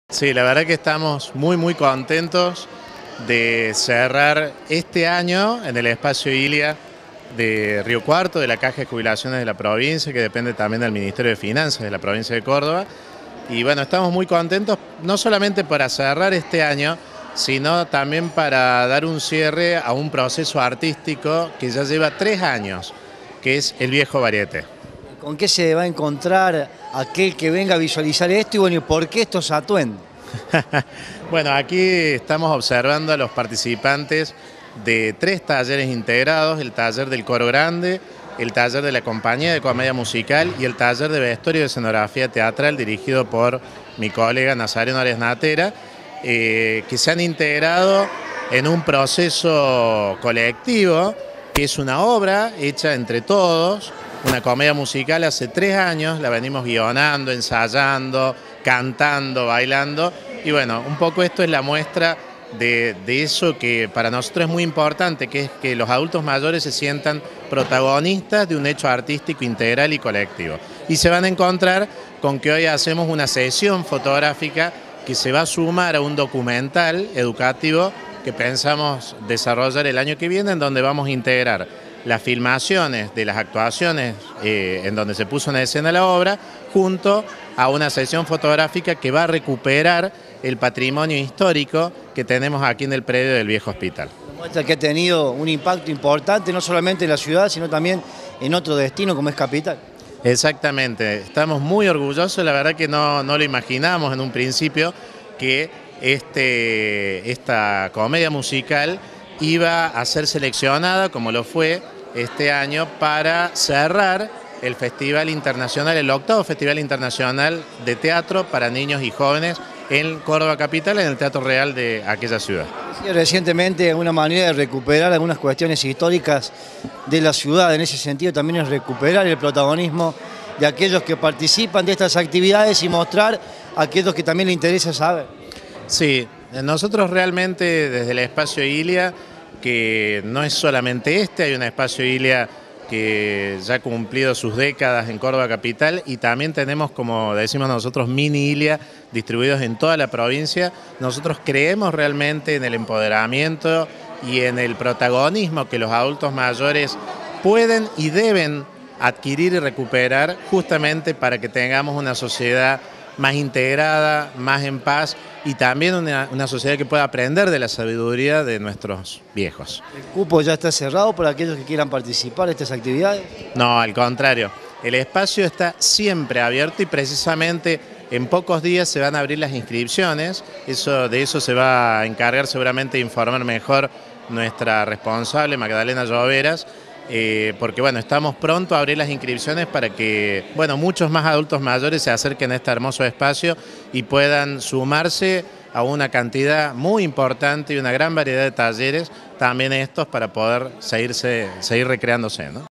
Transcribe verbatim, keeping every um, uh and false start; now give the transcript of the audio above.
Sí, la verdad que estamos muy muy contentos de cerrar este año en el espacio Ilia de Río Cuarto, de la Caja de Jubilaciones de la provincia, que depende también del Ministerio de Finanzas de la provincia de Córdoba. Y bueno, estamos muy contentos, no solamente para cerrar este año, sino también para dar un cierre a un proceso artístico que ya lleva tres años, que es el Viejo Varieté. ¿Con qué se va a encontrar aquel que venga a visualizar esto y bueno, ¿y por qué estos atuendos? Bueno, aquí estamos observando a los participantes de tres talleres integrados: el taller del coro grande, el taller de la compañía de comedia musical y el taller de vestuario y escenografía teatral dirigido por mi colega Nazareno Arias Natera, eh, que se han integrado en un proceso colectivo, que es una obra hecha entre todos, una comedia musical hace tres años, la venimos guionando, ensayando, cantando, bailando, y bueno, un poco esto es la muestra de, de eso que para nosotros es muy importante, que es que los adultos mayores se sientan protagonistas de un hecho artístico integral y colectivo. Y se van a encontrar con que hoy hacemos una sesión fotográfica que se va a sumar a un documental educativo que pensamos desarrollar el año que viene, en donde vamos a integrar las filmaciones de las actuaciones eh, en donde se puso en escena la obra, junto a una sesión fotográfica que va a recuperar el patrimonio histórico que tenemos aquí en el predio del viejo hospital. Muestra que ha tenido un impacto importante, no solamente en la ciudad, sino también en otro destino como es Capital. Exactamente, estamos muy orgullosos, la verdad que no, no lo imaginamos en un principio que este, esta comedia musical iba a ser seleccionada, como lo fue este año, para cerrar el Festival Internacional, el octavo Festival Internacional de Teatro para Niños y Jóvenes en Córdoba Capital, en el Teatro Real de aquella ciudad. Sí, recientemente una manera de recuperar algunas cuestiones históricas de la ciudad, en ese sentido también es recuperar el protagonismo de aquellos que participan de estas actividades y mostrar a aquellos que también les interesa saber. Sí, nosotros realmente desde el espacio Ilia, que no es solamente este, hay un espacio Ilia que ya ha cumplido sus décadas en Córdoba Capital, y también tenemos, como decimos nosotros, mini Ilia distribuidos en toda la provincia. Nosotros creemos realmente en el empoderamiento y en el protagonismo que los adultos mayores pueden y deben adquirir y recuperar, justamente para que tengamos una sociedad más integrada, más en paz, y también una, una sociedad que pueda aprender de la sabiduría de nuestros viejos. ¿El cupo ya está cerrado para aquellos que quieran participar de estas actividades? No, al contrario, el espacio está siempre abierto y precisamente en pocos días se van a abrir las inscripciones. Eso, de eso se va a encargar seguramente de informar mejor nuestra responsable Magdalena Lloveras, Eh, porque bueno, estamos pronto a abrir las inscripciones para que bueno, muchos más adultos mayores se acerquen a este hermoso espacio y puedan sumarse a una cantidad muy importante y una gran variedad de talleres, también estos, para poder seguirse, seguir recreándose, ¿no?